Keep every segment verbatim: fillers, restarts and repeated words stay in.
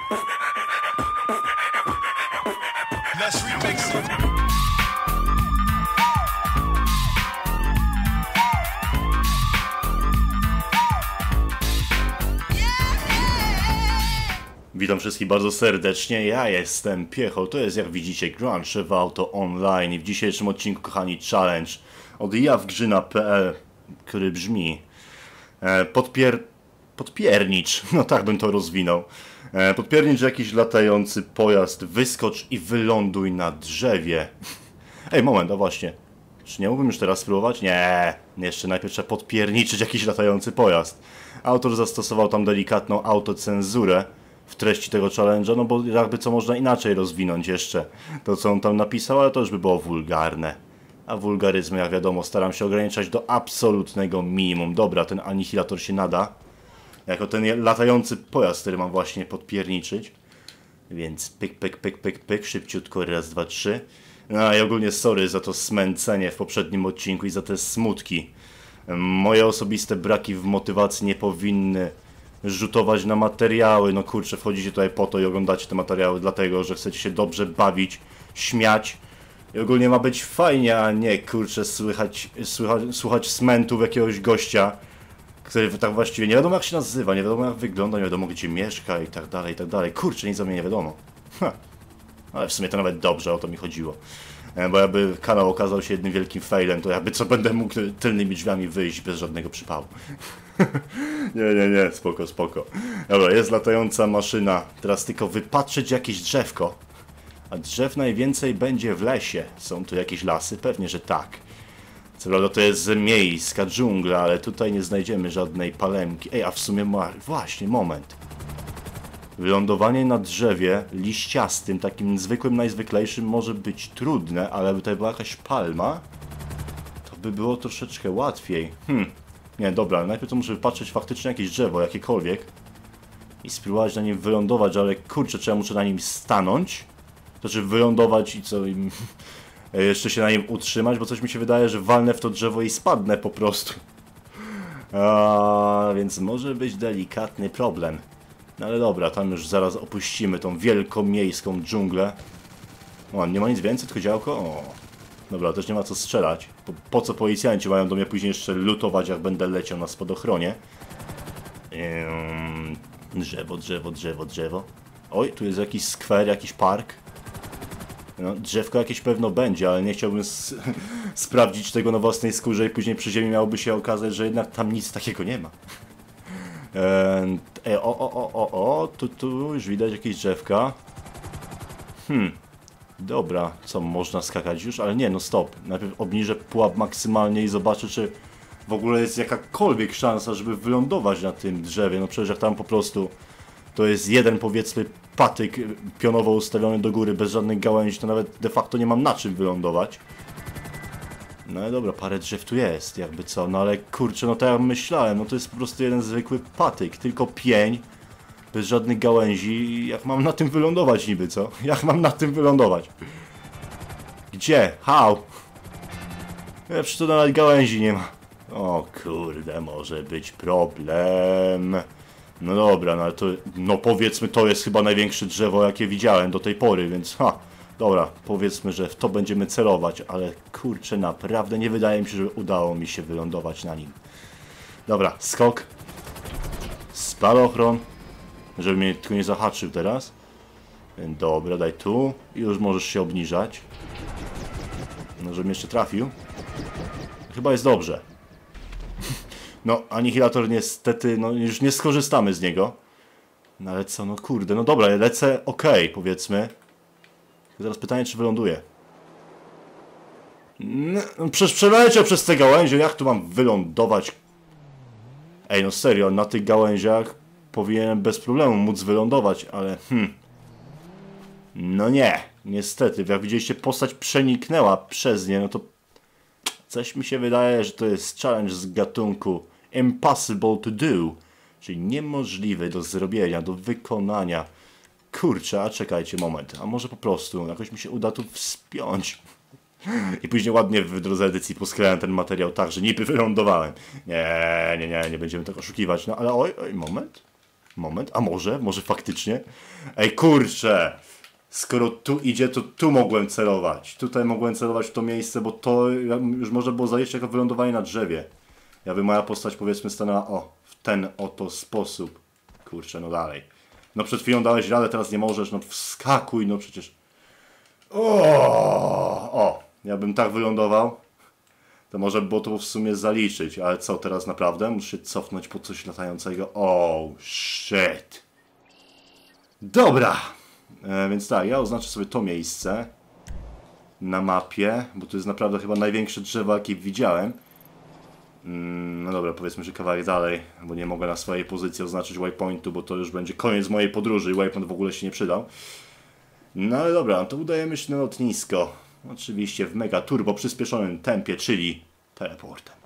Let's remix it. Witam wszystkich bardzo serdecznie, ja jestem Piechol, to jest jak widzicie Grand Theft Auto Online i w dzisiejszym odcinku, kochani, challenge od jawgrzyna kropka p l, który brzmi e, podpier... podpiernicz, no tak bym to rozwinął. E, podpiernicz jakiś latający pojazd, wyskocz i wyląduj na drzewie. Ej, moment, a właśnie, czy nie mógłbym już teraz spróbować? Nie, jeszcze najpierw trzeba podpierniczyć jakiś latający pojazd. Autor zastosował tam delikatną autocenzurę w treści tego challenge'a, no bo jakby co można inaczej rozwinąć jeszcze to, co on tam napisał, ale to już by było wulgarne. A wulgaryzmy, jak wiadomo, staram się ograniczać do absolutnego minimum. Dobra, ten anihilator się nada jako ten latający pojazd, który mam właśnie podpierniczyć. Więc pyk, pyk, pyk, pyk, pyk, szybciutko, raz, dwa, trzy. No i ogólnie sorry za to smęcenie w poprzednim odcinku i za te smutki. Moje osobiste braki w motywacji nie powinny rzutować na materiały. No kurczę, wchodzicie tutaj po to i oglądacie te materiały dlatego, że chcecie się dobrze bawić, śmiać i ogólnie ma być fajnie, a nie kurczę słychać, słychać, słuchać smętów jakiegoś gościa, który tak właściwie nie wiadomo jak się nazywa, nie wiadomo jak wygląda, nie wiadomo gdzie mieszka i tak dalej, i tak dalej. Kurczę, nic o mnie nie wiadomo. Ha. Ale w sumie to nawet dobrze, o to mi chodziło. Bo jakby kanał okazał się jednym wielkim failem, to jakby co będę mógł tylnymi drzwiami wyjść bez żadnego przypału. nie, nie, nie, spoko, spoko. Dobra, jest latająca maszyna. Teraz tylko wypatrzeć jakieś drzewko. A drzew najwięcej będzie w lesie. Są tu jakieś lasy? Pewnie, że tak. Co prawda to jest miejska dżungla, ale tutaj nie znajdziemy żadnej palemki. Ej, a w sumie ma... Właśnie, moment. Wylądowanie na drzewie liściastym, takim zwykłym, najzwyklejszym może być trudne, ale by tutaj była jakaś palma, to by było troszeczkę łatwiej. Hmm. Nie, dobra, ale najpierw to muszę wypatrzeć faktycznie jakieś drzewo, jakiekolwiek i spróbować na nim wylądować, ale kurczę, czy ja muszę na nim stanąć? To znaczy wylądować i co, i jeszcze się na nim utrzymać, bo coś mi się wydaje, że walnę w to drzewo i spadnę po prostu. A, więc może być delikatny problem. No ale dobra, tam już zaraz opuścimy tą wielkomiejską dżunglę. O, nie ma nic więcej, tylko działko? O. Dobra, też nie ma co strzelać. Po, po co policjanci mają do mnie później jeszcze lutować, jak będę leciał na spadochronie? Ehm, drzewo, drzewo, drzewo, drzewo. Oj, tu jest jakiś skwer, jakiś park. No, drzewko jakieś pewno będzie, ale nie chciałbym sprawdzić tego na własnej skórze i później przy ziemi miałoby się okazać, że jednak tam nic takiego nie ma. E, o, o, o, o, o, tu, tu już widać jakieś drzewka. Hmm, dobra, co, można skakać już? Ale nie, no stop. Najpierw obniżę pułap maksymalnie i zobaczę, czy w ogóle jest jakakolwiek szansa, żeby wylądować na tym drzewie. No przecież jak tam po prostu to jest jeden, powiedzmy, patyk pionowo ustawiony do góry, bez żadnych gałęzi, to nawet de facto nie mam na czym wylądować. No ale dobra, parę drzew tu jest, jakby co, no ale kurczę, no tak jak myślałem, no to jest po prostu jeden zwykły patyk, tylko pień, bez żadnych gałęzi, jak mam na tym wylądować niby, co? Jak mam na tym wylądować? Gdzie? How? Ja przecież tu nawet gałęzi nie ma. O kurde, może być problem. No dobra, no ale to, no powiedzmy, to jest chyba największe drzewo, jakie widziałem do tej pory, więc ha. Dobra, powiedzmy, że w to będziemy celować, ale kurczę, naprawdę nie wydaje mi się, że udało mi się wylądować na nim. Dobra, skok. Spadochron. Żeby mnie tylko nie zahaczył teraz. Dobra, daj tu. I już możesz się obniżać. No, żebym jeszcze trafił. Chyba jest dobrze. No, anihilator niestety, no już nie skorzystamy z niego. No ale co, no kurde, no dobra, lecę ok, powiedzmy. Teraz pytanie, czy wyląduje. No, przecież przeleciał przez te gałęzie, jak tu mam wylądować? Ej, no serio, na tych gałęziach powinienem bez problemu móc wylądować, ale hmm. No nie, niestety, jak widzieliście, postać przeniknęła przez nie, no to coś mi się wydaje, że to jest challenge z gatunku impossible to do, czyli niemożliwy do zrobienia, do wykonania. Kurczę, a czekajcie moment, a może po prostu jakoś mi się uda tu wspiąć. I później ładnie w drodze edycji posklejałem ten materiał tak, że niby wylądowałem. Nie, nie, nie, nie będziemy tak oszukiwać. No ale oj, oj, moment. Moment, a może? Może faktycznie? Ej, kurczę! Skoro tu idzie, to tu mogłem celować. Tutaj mogłem celować w to miejsce, bo to już można było zaliczyć jako wylądowanie na drzewie. Jakby moja postać, powiedzmy, stanęła o, w ten oto sposób. Kurczę, no dalej. No przed chwilą dałeś radę, teraz nie możesz, no wskakuj, no przecież... O, o, ja bym tak wylądował, to może by było to w sumie zaliczyć, ale co teraz naprawdę? Muszę się cofnąć po coś latającego. Oh, shit. Dobra, e, więc tak, ja oznaczę sobie to miejsce na mapie, bo to jest naprawdę chyba największe drzewo, jakie widziałem. Mm, no dobra, powiedzmy, że kawałek dalej, bo nie mogę na swojej pozycji oznaczyć waypointu, bo to już będzie koniec mojej podróży i waypoint w ogóle się nie przydał. No ale dobra, to udajemy się na lotnisko. Oczywiście w mega turbo przyspieszonym tempie, czyli teleportem.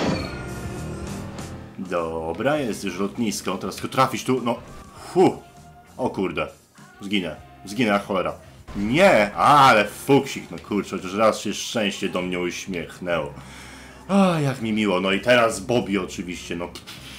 Dobra, jest już lotnisko. Teraz tylko trafić tu, no... Fu. O kurde. Zginę. Zginę jak cholera. Nie! Ale fuksik, no kurczę, chociaż raz się szczęście do mnie uśmiechnęło. A jak mi miło. No i teraz Bobby oczywiście, no...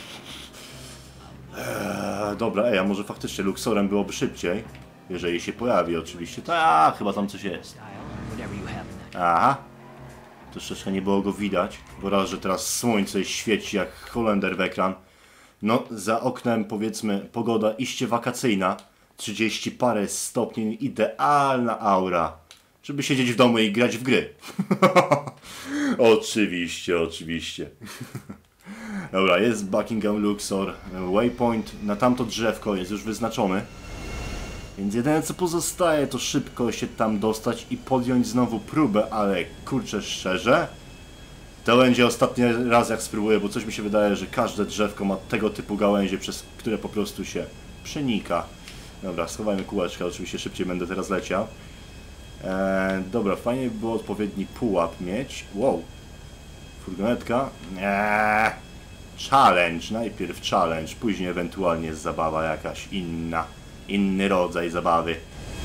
Eee, dobra, ej, a może faktycznie Luxorem byłoby szybciej? Jeżeli się pojawi oczywiście. Tak, chyba tam coś jest. Aha. Troszeczkę nie było go widać, bo raz, że teraz słońce świeci jak Holender w ekran. No, za oknem powiedzmy pogoda iście wakacyjna. trzydzieści parę stopni, idealna aura. Żeby siedzieć w domu i grać w gry. Oczywiście, oczywiście. Dobra, jest Buckingham Luxor. Waypoint na tamto drzewko jest już wyznaczony. Więc jedyne co pozostaje to szybko się tam dostać i podjąć znowu próbę, ale kurczę szczerze, to będzie ostatni raz jak spróbuję, bo coś mi się wydaje, że każde drzewko ma tego typu gałęzie, przez które po prostu się przenika. Dobra, schowajmy kółeczka, oczywiście szybciej będę teraz leciał. Eee, dobra, fajnie by było odpowiedni pułap mieć. Wow, furgonetka. Eee, challenge, najpierw challenge, później ewentualnie zabawa jakaś inna. Inny rodzaj zabawy.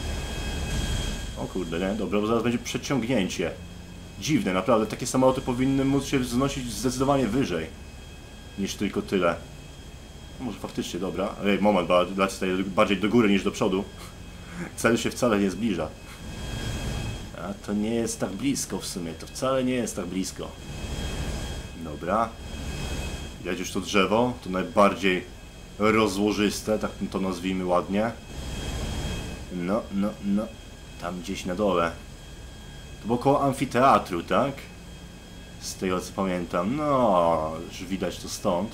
O kurde, nie? Dobra, bo zaraz będzie przeciągnięcie. Dziwne, naprawdę. Takie samoloty powinny móc się wznosić zdecydowanie wyżej. Niż tylko tyle. No może faktycznie, dobra. Ej, moment, bo lecę tutaj bardziej do góry niż do przodu. Cel się wcale nie zbliża. A to nie jest tak blisko w sumie. To wcale nie jest tak blisko. Dobra. Widać już to drzewo. To najbardziej... rozłożyste, tak to nazwijmy ładnie. No, no, no. Tam gdzieś na dole. To było koło amfiteatru, tak? Z tego co pamiętam. No, już widać to stąd.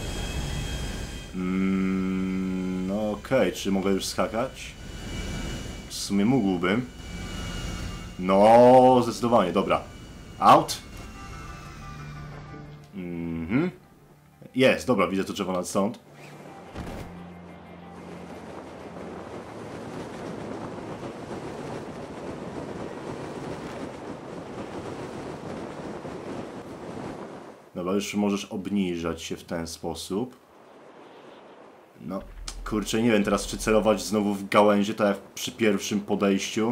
Mm, no okej, okay. Czy mogę już skakać? W sumie mógłbym. No, zdecydowanie, dobra. Out. Mhm. Jest, dobra, widzę to drzewo nad stąd. Dobra, już możesz obniżać się w ten sposób. No, kurczę, nie wiem teraz, czy celować znowu w gałęzie, tak jak przy pierwszym podejściu.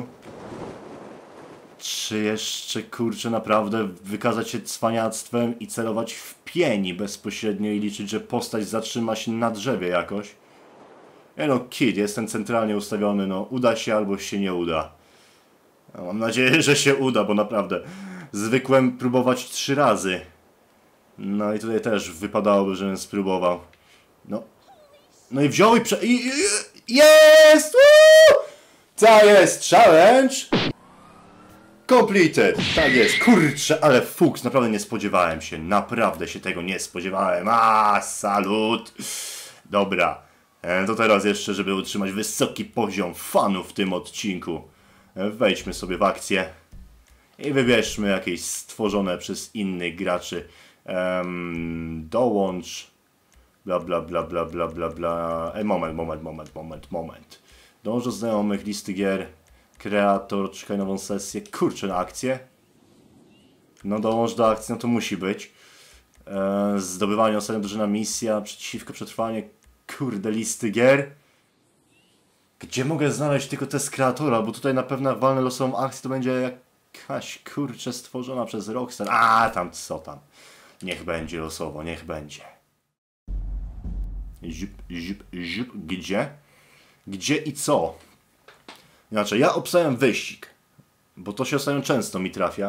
Czy jeszcze, kurczę, naprawdę wykazać się cwaniactwem i celować w pieni bezpośrednio i liczyć, że postać zatrzyma się na drzewie jakoś. Nie no, kid, jestem centralnie ustawiony, no, uda się albo się nie uda. No, mam nadzieję, że się uda, bo naprawdę zwykłem próbować trzy razy. No i tutaj też wypadałoby, żebym spróbował. No. No i wziął i prze... I, i, jest! Woo! Co jest? Challenge? Completed! Tak jest. Kurczę, ale fuks, naprawdę nie spodziewałem się. Naprawdę się tego nie spodziewałem. A, salut! Dobra. E, to teraz jeszcze, żeby utrzymać wysoki poziom fanów w tym odcinku. E, wejdźmy sobie w akcję. I wybierzmy jakieś stworzone przez innych graczy. Um, dołącz bla bla bla bla bla bla bla Ej, moment, moment, moment, moment, moment Dąż do znajomych, listy gier. Kreator, czekaj nową sesję. Kurczę, na akcję. No dołącz do akcji, no to musi być. e, Zdobywanie ostatnia drużyna, misja, przeciwko przetrwanie. Kurde, listy gier. Gdzie mogę znaleźć tylko test kreatora? Bo tutaj na pewno walne losową akcję to będzie jakaś, kurczę, stworzona przez Rockstar. A tam co tam. Niech będzie losowo, niech będzie. Ziup, ziup, ziup. Gdzie? Gdzie i co? Znaczy, ja obstawiam wyścig. Bo to się ostatnio często mi trafia.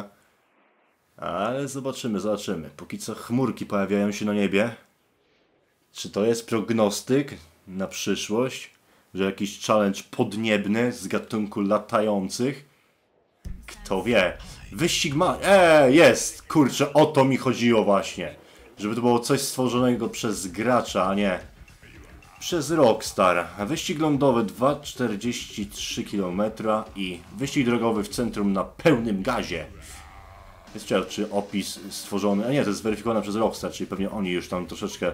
Ale zobaczymy, zobaczymy. Póki co chmurki pojawiają się na niebie. Czy to jest prognostyk na przyszłość? Że jakiś challenge podniebny z gatunku latających? Kto wie? Wyścig ma... Eee, jest! Kurczę, o to mi chodziło właśnie. Żeby to było coś stworzonego przez gracza, a nie przez Rockstar. Wyścig lądowy dwa przecinek czterdzieści trzy kilometra i wyścig drogowy w centrum na pełnym gazie. Jest ciekawe, czy opis stworzony... A nie, to jest zweryfikowane przez Rockstar, czyli pewnie oni już tam troszeczkę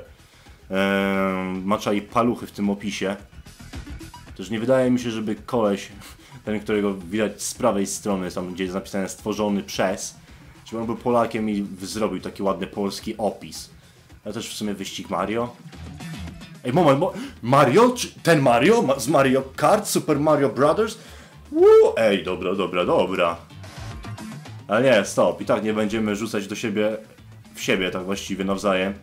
e, maczali paluchy w tym opisie. Też nie wydaje mi się, żeby koleś, ten, którego widać z prawej strony, tam gdzie jest napisane stworzony przez, żeby on był Polakiem i zrobił taki ładny polski opis. Ale też w sumie wyścig Mario. Ej, moment, mo Mario? Czy ten Mario? Ma z Mario Kart? Super Mario Brothers? Woo! Ej, dobra, dobra, dobra. Ale nie, stop. I tak nie będziemy rzucać do siebie, w siebie tak właściwie nawzajem.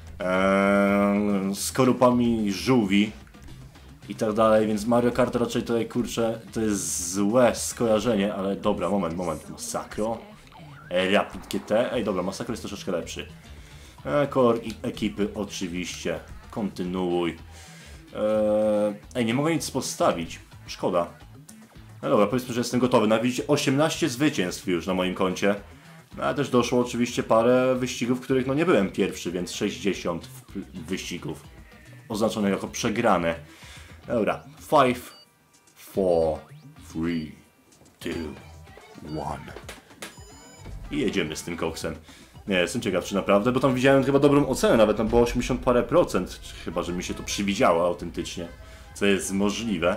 Eee, skorupami żółwi. I tak dalej, więc Mario Kart raczej tutaj, kurczę, to jest złe skojarzenie, ale dobra, moment, moment. Masakro. E, Rapid G T. Ej, dobra, Masakro jest troszeczkę lepszy. E, kolor i ekipy oczywiście. Kontynuuj. E, ej, nie mogę nic postawić. Szkoda. No dobra, powiedzmy, że jestem gotowy. No widzicie, osiemnaście zwycięstw już na moim koncie. No, ale też doszło oczywiście parę wyścigów, w których no nie byłem pierwszy, więc sześćdziesiąt wyścigów oznaczonych jako przegrane. Dobra, five, four, three, two, one. I jedziemy z tym koksem. Nie, jestem ciekaw, czy naprawdę, bo tam widziałem chyba dobrą ocenę, nawet tam było osiemdziesiąt parę procent. Chyba, że mi się to przywidziało autentycznie, co jest możliwe.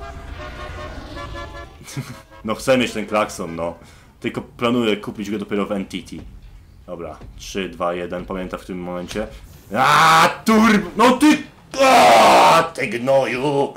No chcę mieć ten klakson, no. Tylko planuję kupić go dopiero w N T T. Dobra, trzy, dwa, jeden, pamiętam w tym momencie. Aaaa, turbo! No ty... Aaaa, ty gnoju!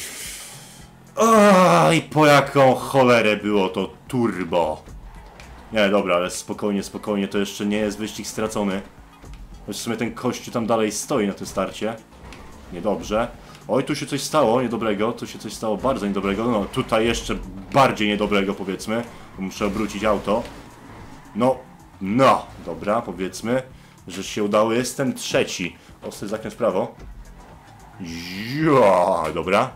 Aaaa, i po jaką cholerę było to turbo? Nie, dobra, ale spokojnie, spokojnie, to jeszcze nie jest wyścig stracony. Choć w sumie ten kościół tam dalej stoi na tym starcie. Niedobrze. Oj, tu się coś stało niedobrego, tu się coś stało bardzo niedobrego. No, tutaj jeszcze bardziej niedobrego, powiedzmy. Muszę obrócić auto. No, no, dobra, powiedzmy, że się udało. Jestem trzeci. Ostry zakręt w prawo. Ja, dobra.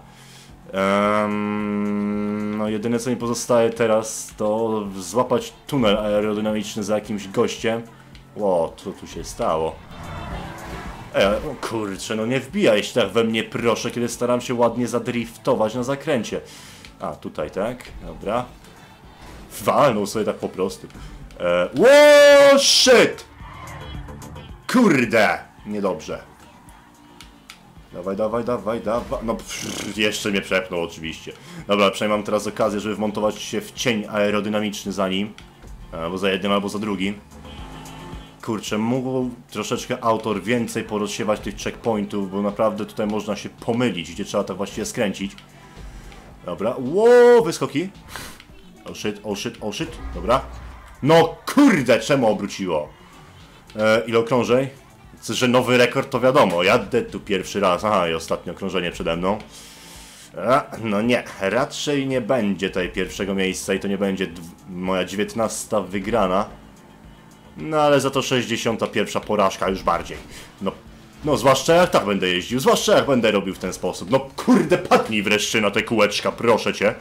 Um, no, jedyne co mi pozostaje teraz, to złapać tunel aerodynamiczny za jakimś gościem. Ło, co tu się stało? E, o kurczę, no nie wbijaj się tak we mnie, proszę, kiedy staram się ładnie zadriftować na zakręcie. A, tutaj, tak? Dobra. Walnął sobie tak po prostu. E, Ło, shit! Kurde! Niedobrze. Dawaj, dawaj, dawaj, dawaj. No, pff, jeszcze mnie przepnął oczywiście. Dobra, przynajmniej mam teraz okazję, żeby wmontować się w cień aerodynamiczny za nim. Albo za jednym, albo za drugim. Kurczę, mógł troszeczkę autor więcej porozsiewać tych checkpointów, bo naprawdę tutaj można się pomylić, gdzie trzeba tak właściwie skręcić. Dobra, ło, wyskoki. Oh shit, oh shit, oh shit, dobra. No kurde, czemu obróciło? E, ile okrążeń? Że nowy rekord to wiadomo, jadę tu pierwszy raz, aha, i ostatnie okrążenie przede mną. A, no nie, raczej nie będzie tutaj pierwszego miejsca i to nie będzie moja dziewiętnasta wygrana. No ale za to sześćdziesiąta pierwsza porażka już bardziej. No, no zwłaszcza jak tak będę jeździł, zwłaszcza jak będę robił w ten sposób. No kurde, padnij wreszcie na te kółeczka, proszę cię.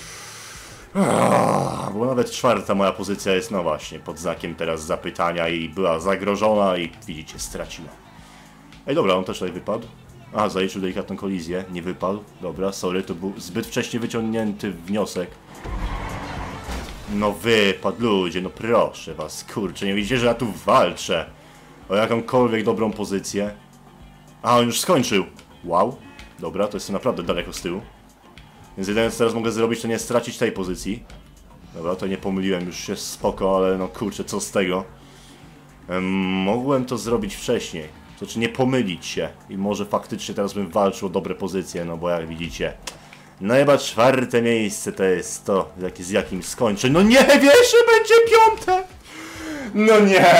Ah, bo nawet czwarta moja pozycja jest, no właśnie, pod znakiem teraz zapytania i była zagrożona i widzicie, straciła. Ej, dobra, on też tutaj wypadł. A, zaliczył delikatną kolizję, nie wypadł. Dobra, sorry, to był zbyt wcześnie wyciągnięty wniosek. No wypadł, ludzie, no proszę was, kurczę, nie widzicie, że ja tu walczę o jakąkolwiek dobrą pozycję. A, on już skończył. Wow, dobra, to jestem naprawdę daleko z tyłu. Więc jedyne co teraz mogę zrobić, to nie stracić tej pozycji. Dobra, to nie pomyliłem, już się spoko, ale no kurczę, co z tego? Ehm, mogłem to zrobić wcześniej. To znaczy nie pomylić się. I może faktycznie teraz bym walczył o dobre pozycje, no bo jak widzicie... No chyba czwarte miejsce to jest to, jak, z jakim skończę. No nie wiesz, że będzie piąte! No nie!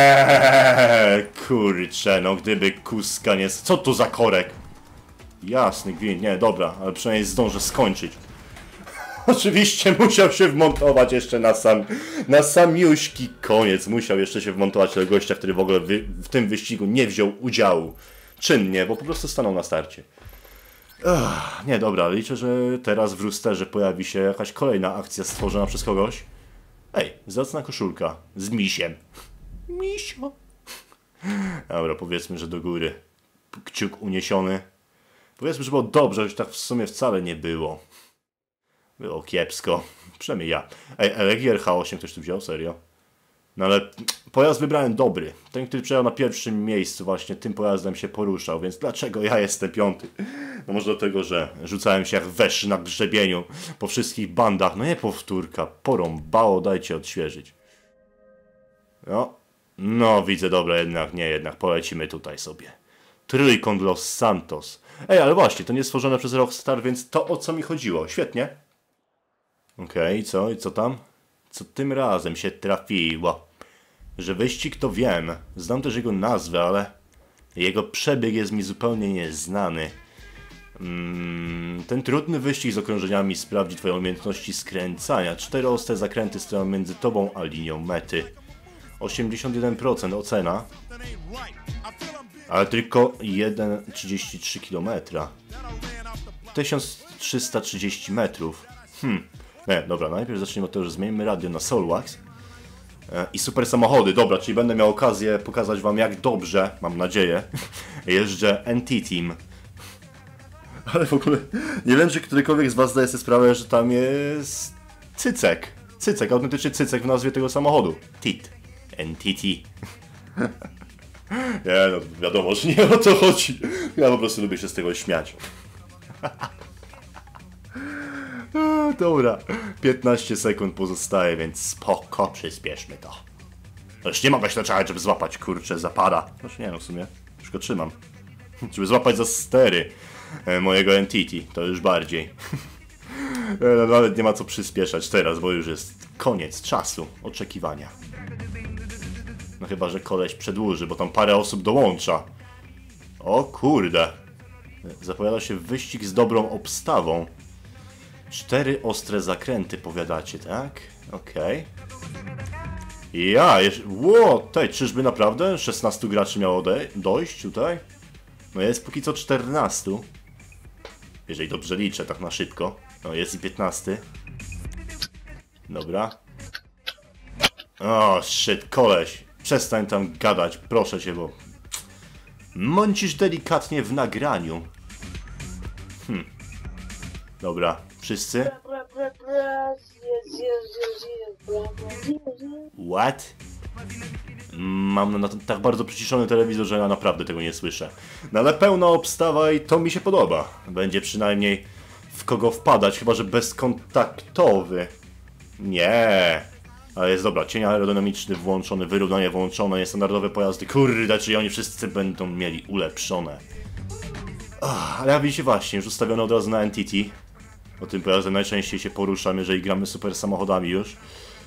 Kurczę, no gdyby kuska nie... Co to za korek? Jasny gwint, nie, dobra, ale przynajmniej zdążę skończyć. Oczywiście musiał się wmontować jeszcze na sam, na samiuśki koniec. Musiał jeszcze się wmontować tego gościa, który w ogóle wy, w tym wyścigu nie wziął udziału. Czynnie, bo po prostu stanął na starcie. Ugh, nie, dobra, liczę, że teraz w Roosterze pojawi się jakaś kolejna akcja stworzona przez kogoś. Ej, zacna koszulka z misiem. Misio. Dobra, powiedzmy, że do góry. Kciuk uniesiony. Powiedzmy, że było dobrze, choć tak w sumie wcale nie było. Było kiepsko. Przynajmniej ja. Ej, Elegier H osiem ktoś tu wziął? Serio? No ale pojazd wybrałem dobry. Ten, który przejechał na pierwszym miejscu właśnie tym pojazdem się poruszał, więc dlaczego ja jestem piąty? No może dlatego, że rzucałem się jak wesz na grzebieniu po wszystkich bandach. No nie powtórka. Porąbało, dajcie odświeżyć. No. No widzę, dobra, jednak nie, jednak polecimy tutaj sobie. Trójkąt Los Santos. Ej, ale właśnie, to nie stworzone przez Rockstar, więc to o co mi chodziło. Świetnie. Okej, okay, co? I co tam? Co tym razem się trafiło? Że wyścig to wiem. Znam też jego nazwę, ale jego przebieg jest mi zupełnie nieznany. Mm, ten trudny wyścig z okrążeniami sprawdzi twoje umiejętności skręcania. Cztery ostre zakręty stoją między tobą a linią mety. osiemdziesiąt jeden procent ocena. Ale tylko jeden przecinek trzydzieści trzy kilometra. tysiąc trzysta trzydzieści metrów. Hmm. Nie, dobra, najpierw zacznijmy od tego, że zmienimy radio na Soulwax. E, I super samochody, dobra, czyli będę miał okazję pokazać wam, jak dobrze, mam nadzieję, jeżdżę N T Team. Ale w ogóle nie wiem, czy którykolwiek z was zdaje sobie sprawę, że tam jest cycek. Cycek, autentycznie cycek w nazwie tego samochodu. T I T. N T T. Nie, no wiadomo, że nie o to chodzi. Ja po prostu lubię się z tego śmiać. Dobra, piętnaście sekund pozostaje, więc spoko, przyspieszmy to. Już nie mogę się czekać, żeby złapać, kurczę, zapada. Znaczy nie no, w sumie, już go trzymam. Żeby złapać za stery mojego N T T, to już bardziej. Nawet nie ma co przyspieszać teraz, bo już jest koniec czasu oczekiwania. No chyba, że koleś przedłuży, bo tam parę osób dołącza. O kurde. Zapowiada się wyścig z dobrą obstawą. Cztery ostre zakręty, powiadacie, tak? Okej. Okay. Ja, jeszcze... Ło, tutaj, czyżby naprawdę szesnastu graczy miało dojść tutaj? No jest póki co czternastu. Jeżeli dobrze liczę, tak na szybko. No jest i piętnasty. Dobra. O, shit, koleś. Przestań tam gadać, proszę cię, bo... Mącisz delikatnie w nagraniu. Hm. Dobra, wszyscy? What? Mam na, na tak bardzo przyciszony telewizor, że ja naprawdę tego nie słyszę. No ale pełna obstawa i to mi się podoba. Będzie przynajmniej w kogo wpadać, chyba że bezkontaktowy. Nie. Ale jest dobra, cień aerodynamiczny włączony, wyrównanie włączone, niestandardowe pojazdy. Kurde, czyli oni wszyscy będą mieli ulepszone. Ach, ale ja widzicie właśnie, już ustawione od razu na N T T. O tym pojazdem najczęściej się poruszam, jeżeli gramy super samochodami już.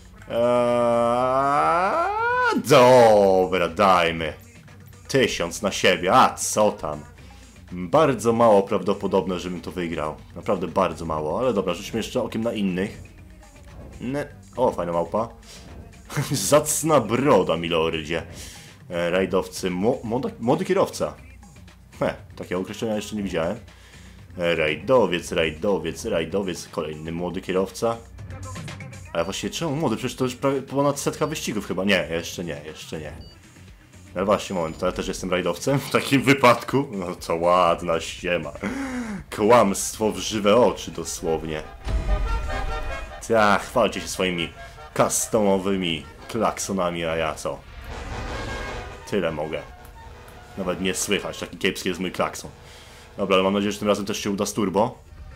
Eee, dobra, dajmy. Tysiąc na siebie, a co tam? Bardzo mało prawdopodobne, żebym to wygrał. Naprawdę bardzo mało, ale dobra, rzućmy jeszcze okiem na innych. Ne. O, fajna małpa. Zacna broda, milordzie. E, rajdowcy, mo młody, młody kierowca. He, takiego określenia jeszcze nie widziałem. E, rajdowiec, rajdowiec, rajdowiec, kolejny młody kierowca. Ale właściwie czemu młody? Przecież to już prawie ponad setka wyścigów chyba. Nie, jeszcze nie, jeszcze nie. Ale właśnie, moment, to ja też jestem rajdowcem w takim wypadku. No to ładna ściema. Kłamstwo w żywe oczy dosłownie. Tak, chwalcie się swoimi customowymi klaksonami, a ja co? Tyle mogę. Nawet nie słychać, taki kiepski jest mój klakson. Dobra, ale mam nadzieję, że tym razem też się uda z turbo.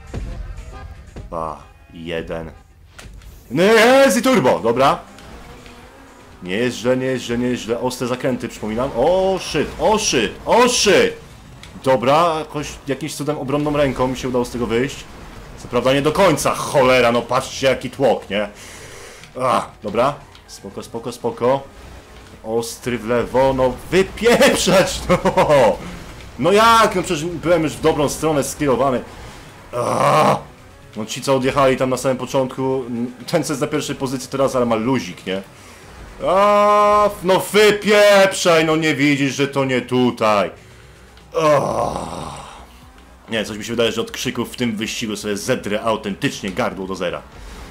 Dwa, jeden. Nie, jest i turbo, dobra. Nie jest źle, nie jest źle, nie jest źle. Ostre zakręty, przypominam. O, shit, o, shit, o, shit. Dobra, jakoś jakimś cudem obronną ręką mi się udało z tego wyjść. Co prawda nie do końca, cholera, no patrzcie jaki tłok, nie? Ach, dobra, spoko, spoko, spoko. Ostry w lewo, no wypieprzać, no! No jak? No przecież byłem już w dobrą stronę skierowany. Aaaa! No ci co odjechali tam na samym początku, ten co jest na pierwszej pozycji teraz, ale ma luzik, nie? Aaaa! No wypieprzaj, no nie widzisz, że to nie tutaj. Aaaa! Nie, coś mi się wydaje, że od krzyków w tym wyścigu sobie zedrę autentycznie gardło do zera.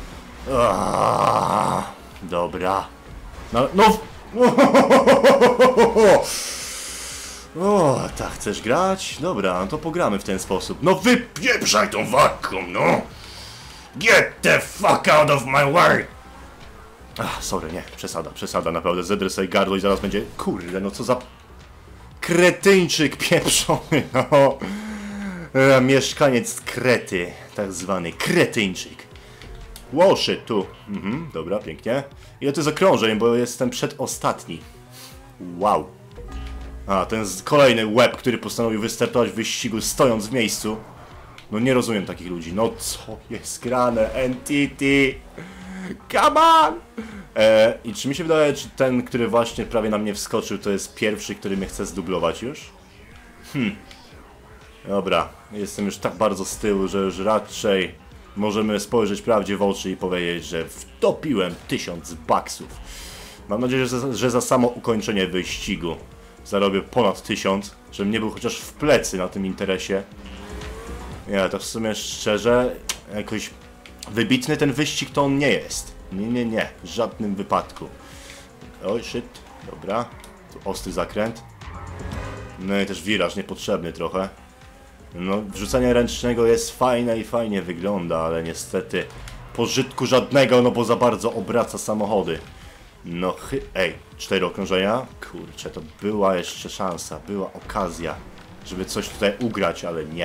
Aaaa! Dobra. No, no. O, tak chcesz grać? Dobra, no to pogramy w ten sposób. No wypieprzaj tą waką, no! Get the fuck out of my way! Ach, sorry, nie, przesada, przesada, naprawdę. Zedrę sobie gardło i zaraz będzie... Kurde, no co za... Kretyńczyk pieprzony, no! E, mieszkaniec Krety, tak zwany kretyńczyk. Wow, shit, tu. Mhm, dobra, pięknie. Ile to jest okrążeń, bo jestem przedostatni. Wow. A, ten kolejny łeb, który postanowił wystartować w wyścigu stojąc w miejscu. No nie rozumiem takich ludzi. No co jest grane? N T T! Come on! E, I czy mi się wydaje, czy ten, który właśnie prawie na mnie wskoczył, to jest pierwszy, który mnie chce zdublować już? Hmm. Dobra, jestem już tak bardzo z tyłu, że już raczej możemy spojrzeć prawdzie w oczy i powiedzieć, że wtopiłem tysiąc baksów. Mam nadzieję, że za, że za samo ukończenie wyścigu zarobię ponad tysiąc, żebym nie był chociaż w plecy na tym interesie. Nie, to w sumie szczerze, jakoś wybitny ten wyścig to on nie jest. Nie, nie, nie, w żadnym wypadku. Oj, shit, dobra. Tu ostry zakręt. No i też wiraż niepotrzebny trochę. No, wrzucenie ręcznego jest fajne i fajnie wygląda, ale niestety pożytku żadnego, no bo za bardzo obraca samochody. No chy... Ej, cztery okrążenia? Kurczę, to była jeszcze szansa, była okazja, żeby coś tutaj ugrać, ale nie.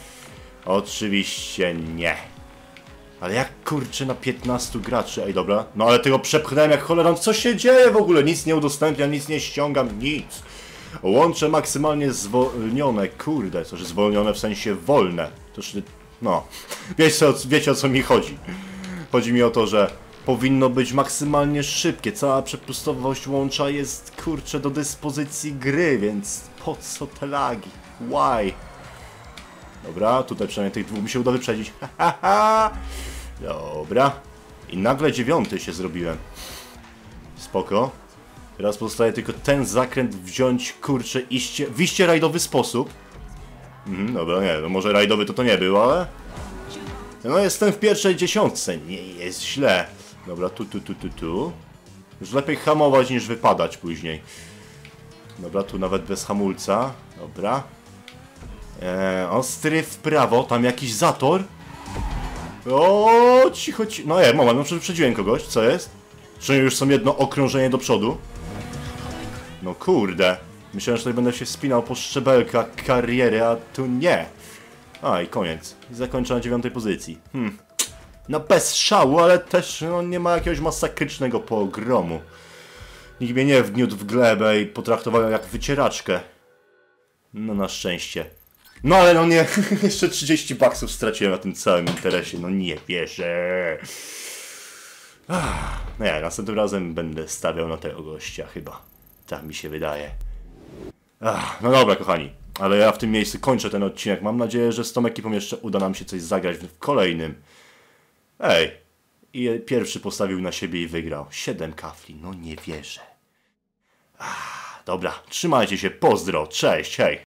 Oczywiście nie. Ale jak kurczę na piętnastu graczy? Ej, dobra. No ale tego przepchnąłem jak cholera. Co się dzieje w ogóle? Nic nie udostępniam, nic nie ściągam, nic. Łącze maksymalnie zwolnione. Kurde, to że zwolnione w sensie wolne. To że... No. Wiecie, wiecie o co mi chodzi. Chodzi mi o to, że powinno być maksymalnie szybkie. Cała przepustowość łącza jest, kurczę, do dyspozycji gry, więc po co te lagi? Why? Dobra, tutaj przynajmniej tych dwóch mi się uda wyprzedzić. Dobra. I nagle dziewiąty się zrobiłem. Spoko. Teraz pozostaje tylko ten zakręt wziąć, kurczę, iście, w iście rajdowy sposób. Mhm, dobra, nie, no może rajdowy to to nie był, ale... No jestem w pierwszej dziesiątce, nie jest źle. Dobra, tu, tu, tu, tu, tu. Już lepiej hamować niż wypadać później. Dobra, tu nawet bez hamulca. Dobra. Eee, ostry w prawo, tam jakiś zator. O, cicho, cicho. No nie, moment, no wyprzedziłem kogoś, co jest? Czy już są jedno okrążenie do przodu? No kurde. Myślałem, że tutaj będę się wspinał po szczebelkach kariery, a tu nie. A i koniec. Zakończę na dziewiątej pozycji. Hmm. No bez szału, ale też no, nie ma jakiegoś masakrycznego pogromu. Nikt mnie nie wgniótł w glebę i potraktował jak wycieraczkę. No na szczęście. No ale no nie, jeszcze trzydzieści baksów straciłem na tym całym interesie. No nie wierzę. No ja następnym razem będę stawiał na tego gościa chyba. Tak mi się wydaje. Ach, no dobra kochani, ale ja w tym miejscu kończę ten odcinek. Mam nadzieję, że z tą ekipą jeszcze uda nam się coś zagrać w kolejnym. Ej, i pierwszy postawił na siebie i wygrał. Siedem kafli, no nie wierzę. Ach, dobra, trzymajcie się, pozdro, cześć, hej.